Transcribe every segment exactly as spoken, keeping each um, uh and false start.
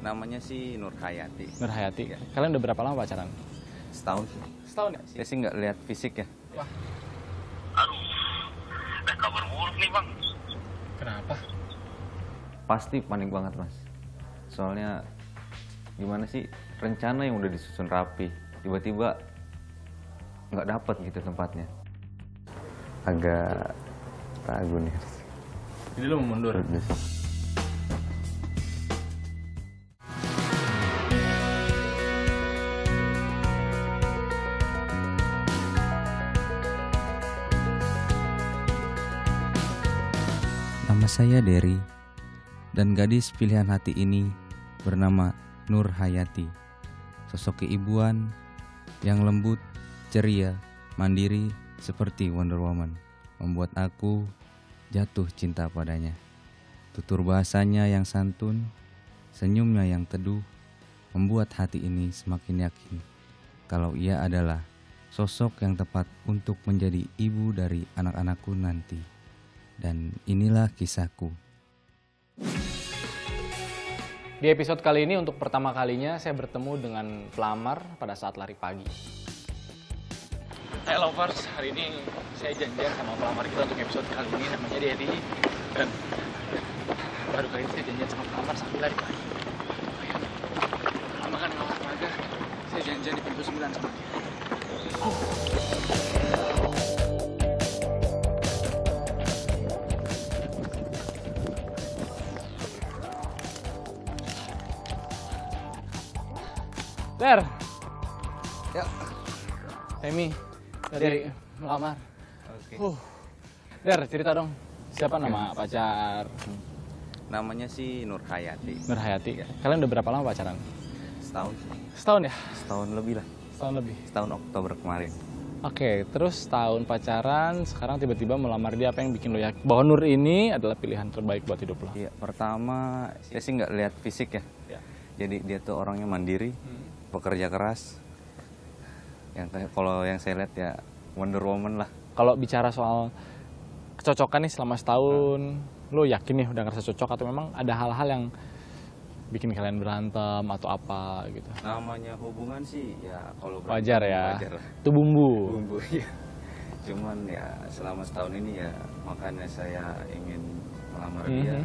Namanya sih Nur Hayati. Nur Hayati. Ya. Kalian udah berapa lama pacaran? Setahun sih. Setahun ya? Saya sih nggak lihat fisik ya. Wah. Aduh, ada kabar buruk nih bang. Kenapa? Pasti panik banget mas. Soalnya gimana sih rencana yang udah disusun rapi, tiba-tiba nggak dapet gitu tempatnya. Agak ragu nih. Jadi lu mau mundur? Nama saya Dery, dan gadis pilihan hati ini bernama Nur Hayati. Sosok keibuan yang lembut, ceria, mandiri seperti Wonder Woman, membuat aku jatuh cinta padanya. Tutur bahasanya yang santun, senyumnya yang teduh, membuat hati ini semakin yakin kalau ia adalah sosok yang tepat untuk menjadi ibu dari anak-anakku nanti. Dan inilah kisahku. Di episode kali ini untuk pertama kalinya saya bertemu dengan pelamar pada saat lari pagi. Hai lovers, hari ini saya janjian sama pelamar kita untuk episode kali ini, namanya Dery. Dan baru kali ini saya janjian sama pelamar sambil lari pagi. Lama kan nggak olahraga, saya janjian di pintu sembilan sama dia. Uh. Der, Ya. Emi dari melamar. Oke. Uh, Der, cerita dong. Siapa nama pacar? Namanya sih Nur Hayati. Nur Hayati. Kalian udah berapa lama pacaran? Setahun sih. Setahun ya? Setahun lebih lah. Setahun lebih. Setahun Oktober kemarin. Oke, terus setahun pacaran, sekarang tiba-tiba melamar dia. Apa yang bikin lo yakin bahwa Nur ini adalah pilihan terbaik buat hidup lo? Iya, pertama saya sih nggak lihat fisik ya. Ya. Jadi dia tuh orangnya mandiri, Hmm. pekerja keras. Yang kalau yang saya lihat ya Wonder Woman lah. Kalau bicara soal kecocokan nih selama setahun, lo yakin nih udah ngerasa cocok atau memang ada hal-hal yang bikin kalian berantem atau apa gitu? Namanya hubungan sih ya kalau Wajar ya, wajar lah. itu bumbu. Bumbu ya. Cuman ya selama setahun ini ya makanya saya ingin melamar Mhm. dia.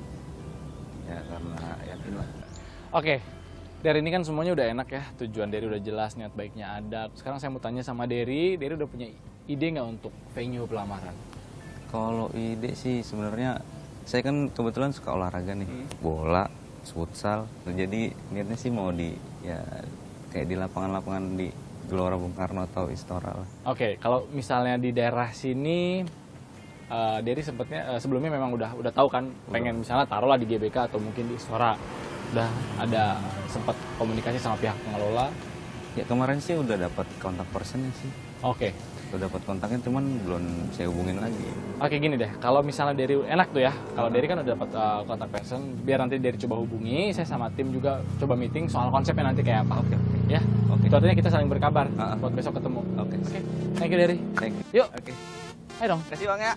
Ya karena yakin lah. Oke, dari ini kan semuanya udah enak ya, tujuan Dery udah jelas, niat baiknya ada. Sekarang saya mau tanya sama Dery, Dery udah punya ide nggak untuk venue pelamaran? Kalau ide sih sebenarnya saya kan kebetulan suka olahraga nih, Hmm. bola, futsal. Jadi niatnya sih mau di ya kayak di lapangan-lapangan di Gelora Bung Karno atau Istora lah. Oke, kalau misalnya di daerah sini, uh, Dery sempatnya uh, sebelumnya memang udah udah tahu kan, pengen misalnya taruhlah di G B K atau mungkin di Istora. Udah ada sempat komunikasi sama pihak pengelola. Ya kemarin sih udah dapat kontak personnya sih. Oke, Udah dapat kontaknya cuman belum saya hubungin lagi. oke gini deh. Kalau misalnya Dery enak tuh ya. Kalau Dery kan udah dapat uh, kontak person, biar nanti Dery coba hubungi. Saya sama tim juga coba meeting soal konsepnya nanti kayak apa. Oke. Ya. Oke. Itu artinya kita saling berkabar Uh-uh. buat besok ketemu. Oke. Oke. Thank you Dery. Thank you. Yuk, Oke. ayo dong. Kasih Bang ya.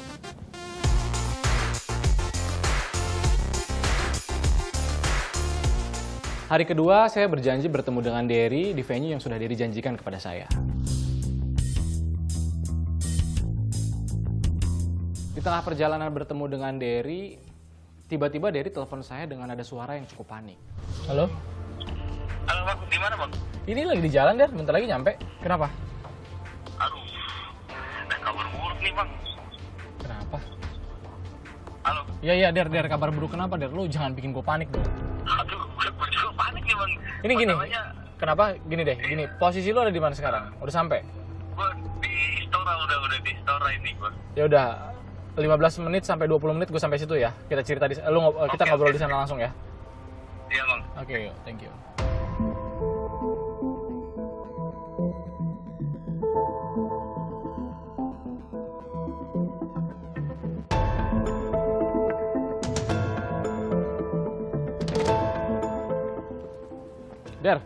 Hari kedua saya berjanji bertemu dengan Dery di venue yang sudah Dery janjikan kepada saya. Di tengah perjalanan bertemu dengan Dery, tiba-tiba Dery telepon saya dengan ada suara yang cukup panik. Halo? Halo bang, di mana bang? Ini lagi di jalan, Der. Bentar lagi nyampe. Kenapa? Aduh, ada kabar buruk nih bang. Kenapa? Halo. Iya, iya, Der. Der, kabar buruk kenapa, Der? Lu jangan bikin gue panik dong. Aduh, gue juga panik nih bang. Ini gini. Masalahnya, Kenapa? Gini deh, gini. Posisi lu ada di mana sekarang? Udah sampai? gue di Istora, udah udah di Istora ini gue. Ya udah, lima belas menit sampai dua puluh menit gue sampai situ ya. Kita cerita di lu ngob- kita Oke, ngobrol oke. di sana langsung ya. Iya bang. Oke, yuk. Thank you. Der,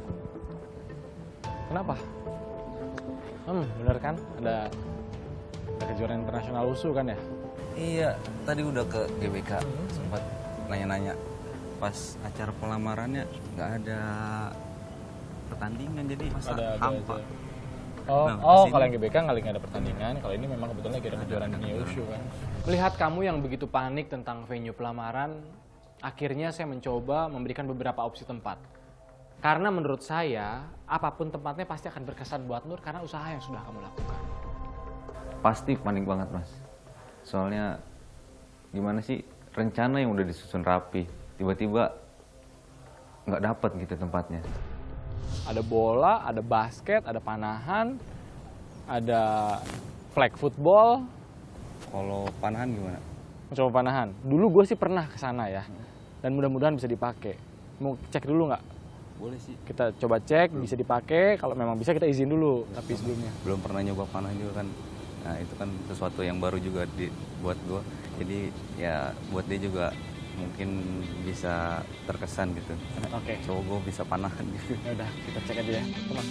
kenapa? Hmm, bener kan? Ada, ada kejuaraan internasional wusu kan ya? Iya, tadi udah ke G B K sempat nanya-nanya. pas acara pelamarannya nggak ada pertandingan, jadi masa Ada, ada hampa. aja. Oh, Nah, oh kesini- kalau yang G B K nggak ada pertandingan, kalau ini memang kebetulan lagi ada kejuaraan dunia Wushu kan. Melihat kamu yang begitu panik tentang venue pelamaran, akhirnya saya mencoba memberikan beberapa opsi tempat. Karena menurut saya, apapun tempatnya pasti akan berkesan buat Nur karena usaha yang sudah kamu lakukan. Pasti panik banget mas, soalnya gimana sih, rencana yang udah disusun rapi tiba-tiba nggak dapet gitu tempatnya. Ada bola, ada basket, ada panahan, ada flag football. Kalau panahan gimana? Coba panahan. Dulu gue sih pernah ke sana ya, dan mudah-mudahan bisa dipakai. Mau cek dulu nggak? Boleh sih. Kita coba cek, bisa dipakai. Kalau memang bisa kita izin dulu, tapi sebelumnya. Belum pernah nyoba panah juga kan. Nah itu kan sesuatu yang baru juga di, buat gue. Jadi ya buat dia juga mungkin bisa terkesan gitu. Oke. Coba gue bisa panahan gitu. Ya udah, kita cek aja ya, teman.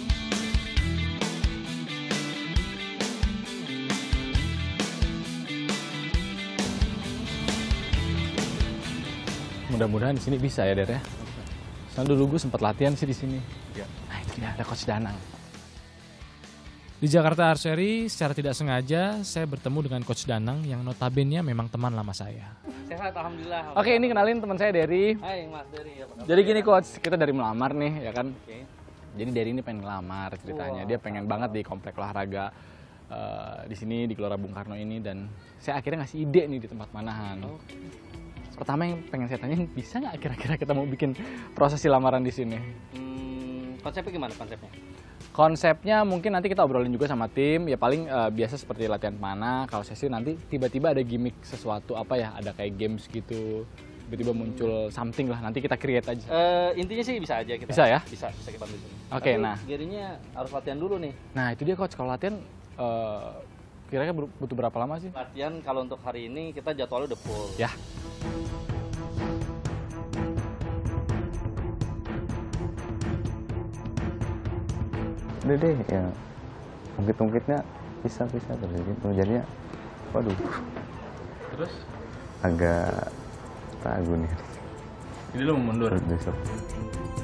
Mudah-mudahan di sini bisa ya, Der ya. Soalnya dulu gue sempat latihan sih di sini. Ya. Nah itu dia, ada Coach Danang. Di Jakarta Archery, secara tidak sengaja saya bertemu dengan Coach Danang yang notabene memang teman lama saya. Sehat, alhamdulillah. Oke, ini kenalin teman saya Dery. Hai Mas Dery. Apa kabar? Jadi gini Coach, kita dari melamar nih ya kan. Oke. Jadi Dery ini pengen ngelamar ceritanya. Wow. Dia pengen banget di komplek olahraga eh, di sini di Gelora Bung Karno ini, dan saya akhirnya ngasih ide nih di tempat panahan. Oke. Pertama yang pengen saya tanyain, bisa nggak kira-kira kita mau bikin prosesi lamaran di sini? Hmm, konsepnya gimana konsepnya? Konsepnya mungkin nanti kita obrolin juga sama tim, ya paling eh, biasa seperti latihan panah. Kalau sesi nanti tiba-tiba ada gimmick sesuatu apa ya, ada kayak games gitu, tiba-tiba muncul something lah, nanti kita create aja. Eh, intinya sih bisa aja kita. Bisa ya? Bisa, bisa kita ambil sini. Oke, Tapi nah. Gerinya harus latihan dulu nih. Nah itu dia Coach, kalau latihan eh, kira-kira ber- butuh berapa lama sih? Latihan kalau untuk hari ini kita jadwalnya udah full. Ya. Udah deh ya, ungkit-ungkitnya bisa-bisa terus gitu. Jadinya waduh Terus? agak ragu nih Jadi lu mau mundur? besok.